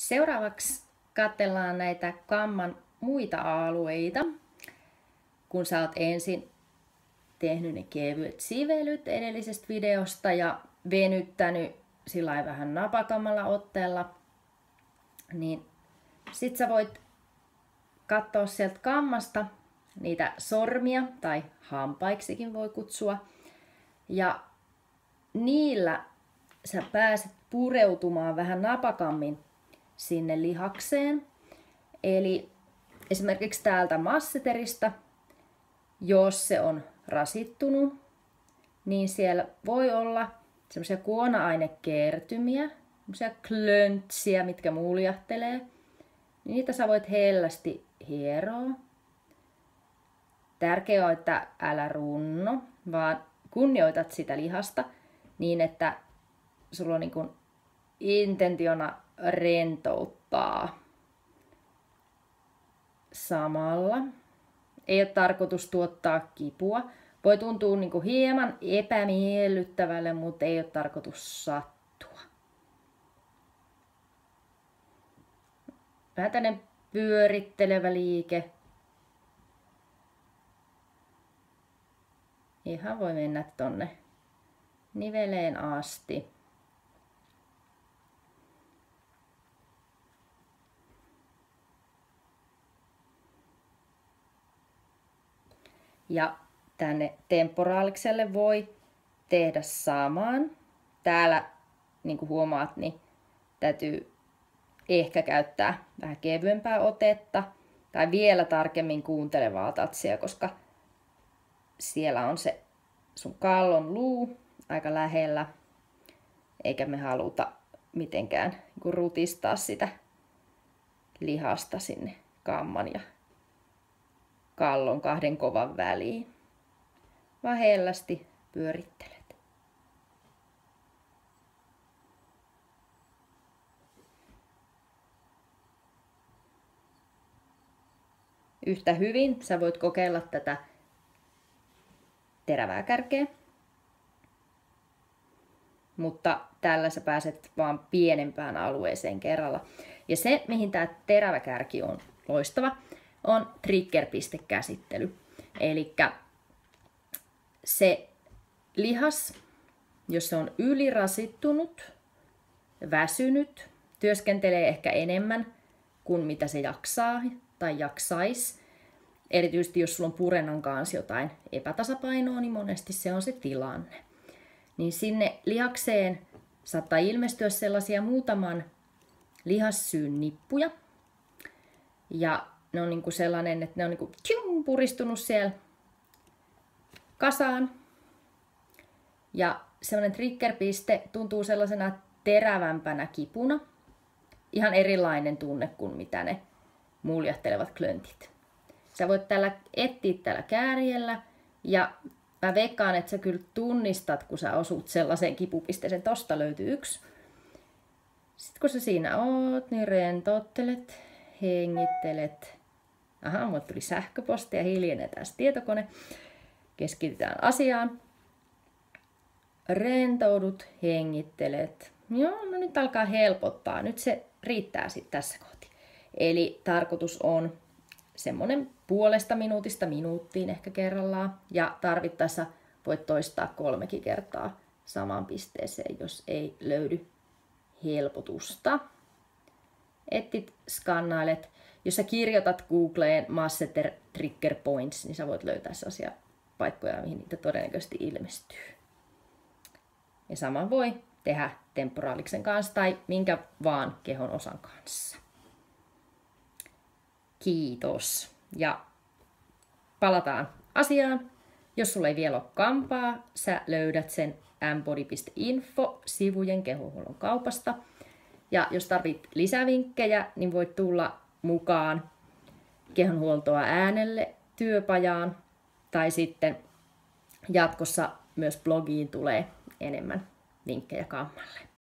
Seuraavaksi katsellaan näitä kamman muita alueita. Kun sä oot ensin tehnyt ne kevyet sivelyt edellisestä videosta ja venyttänyt sillä vähän napakammalla otteella, niin sit sä voit katsoa sieltä kammasta niitä sormia, tai hampaiksikin voi kutsua, ja niillä sä pääset pureutumaan vähän napakammin sinne lihakseen. Eli esimerkiksi täältä masseterista, jos se on rasittunut, niin siellä voi olla semmoisia kuona-ainekertymiä, semmoisia klöntsiä, mitkä muljahtelee. Niitä sä voit hellästi hieroa. Tärkeää on, että älä runno, vaan kunnioitat sitä lihasta niin, että sulla on niin kuin intentiona rentouttaa samalla. Ei ole tarkoitus tuottaa kipua. Voi tuntua niin kuin hieman epämiellyttävälle, mutta ei ole tarkoitus sattua. Vähän tämmöinen pyörittelevä liike. Ihan voi mennä tonne niveleen asti. Ja tänne temporaalikselle voi tehdä saman. Täällä, niin kuin huomaat, niin täytyy ehkä käyttää vähän kevyempää otetta tai vielä tarkemmin kuuntelevaa tatsia, koska siellä on se sun kallon luu aika lähellä, eikä me haluta mitenkään rutistaa sitä lihasta sinne kamman ja kallon kahden kovan väliin, vaan hellästi pyörittelet. Yhtä hyvin sä voit kokeilla tätä terävää kärkeä, mutta tällä sä pääset vaan pienempään alueeseen kerralla. Ja se, mihin tämä terävä kärki on loistava, on trigger-pistekäsittely. Eli se lihas, jos se on ylirasittunut, väsynyt, työskentelee ehkä enemmän kuin mitä se jaksaa tai jaksaisi. Erityisesti jos sulla on purennan kanssa jotain epätasapainoa, niin monesti se on se tilanne. Niin sinne lihakseen saattaa ilmestyä sellaisia muutaman lihassyyn nippuja. Ja ne on niinku sellainen, että ne on niinku puristunut siellä kasaan. Ja sellainen triggerpiste tuntuu sellaisena terävämpänä kipuna. Ihan erilainen tunne kuin mitä ne muljahtelevat klöntit. Sä voit etsiä tällä kääriellä ja mä veikkaan, että sä kyllä tunnistat, kun sä osut sellaiseen kipupisteeseen. Tosta löytyy yksi. Sitten kun sä siinä oot, niin rentouttelet, hengittelet. Aha, mulle tuli sähköposti ja hiljennetään se tietokone. Keskitytään asiaan. Rentoudut, hengittelet. Joo, no nyt alkaa helpottaa. Nyt se riittää sitten tässä kohti. Eli tarkoitus on semmonen puolesta minuutista minuuttiin ehkä kerrallaan. Ja tarvittaessa voit toistaa 3 kertaa samaan pisteeseen, jos ei löydy helpotusta. Etit, skannailet. Jos sä kirjoitat Googleen masseter trigger points, niin sä voit löytää sellaisia paikkoja, mihin niitä todennäköisesti ilmestyy. Ja sama voi tehdä temporaaliksen kanssa tai minkä vaan kehon osan kanssa. Kiitos. Ja palataan asiaan. Jos sulla ei vielä ole kampaa, sä löydät sen mbody.info-sivujen kehonhuollon kaupasta. Ja jos tarvit lisävinkkejä, niin voit tulla mukaan kehonhuoltoa äänelle työpajaan. Tai sitten jatkossa myös blogiin tulee enemmän vinkkejä kammalle.